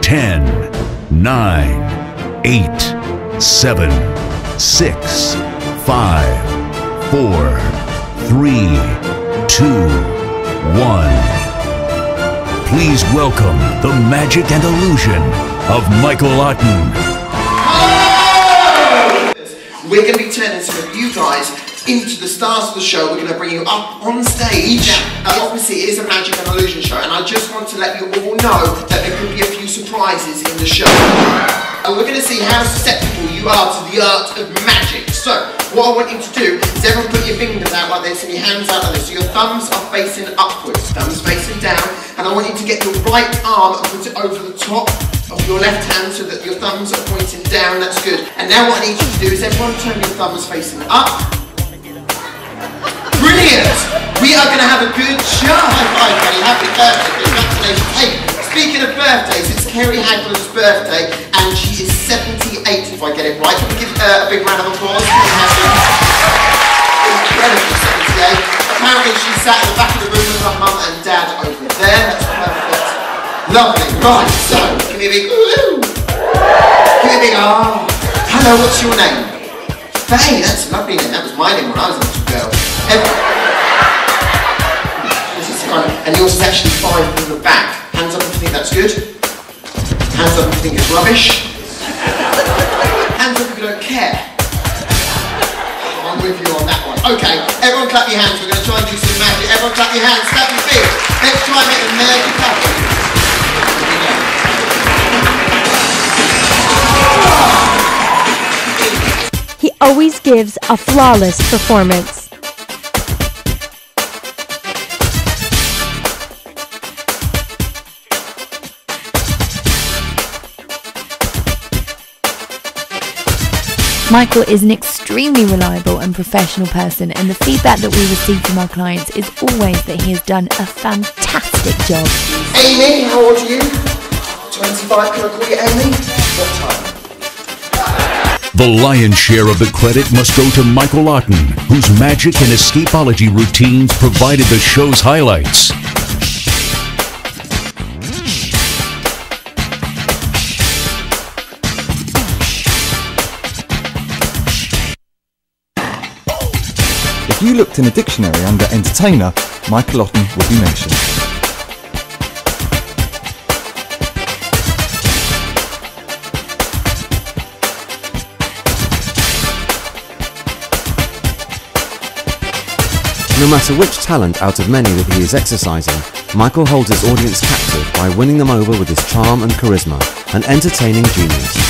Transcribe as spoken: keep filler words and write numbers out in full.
ten, nine, eight, seven, six, five, four, three, two, one. Please welcome the magic and illusion of Michael Otten. We're going to be turning some of you guys into the stars of the show. We're going to bring you up on stage. Now, obviously, it is a magic and illusion show, and I just want to let you all know that there could be a few surprises in the show. And we're going to see how susceptible you are to the art of magic. So, what I want you to do is everyone put your fingers out like this and your hands out like this. So your thumbs are facing upwards, thumbs facing down, and I want you to get your right arm and put it over the top of your left hand so that your thumbs are pointing down. That's good. And now what I need you to do is everyone turn your thumbs facing up. Brilliant! We are going to have a good show. High five, buddy. Happy birthday. Congratulations. Hey, speaking of birthdays, it's Kerry Hagler's birthday, and she is seventy-eight, if I get it right. Can we give her a big round of applause? Incredible, seventy-eight. Apparently she sat in the back of the room with her mum and dad over there. That's perfect. Lovely. Right, so, give me a big ooh. Give me a big ah. Hello, what's your name? Faye, that's a lovely name. That was my name when I was a little girl. Every this is kind of, and yours is actually five from the back. Hands up if you think that's good. Hands up if you think it's rubbish. Hands up if you don't care. I'm with you on that one. Okay, everyone clap your hands. We're going to try and do some magic. Everyone clap your hands, clap your feet. Let's try and make the magic happen. He always gives a flawless performance. Michael is an extremely reliable and professional person, and the feedback that we receive from our clients is always that he has done a fantastic job. Amy, how old are you? twenty-five, can I call you Amy? What time? The lion's share of the credit must go to Michael Otten, whose magic and escapology routines provided the show's highlights. If you looked in a dictionary under entertainer, Michael Otten would be mentioned. No matter which talent out of many that he is exercising, Michael holds his audience captive by winning them over with his charm and charisma, an entertaining genius.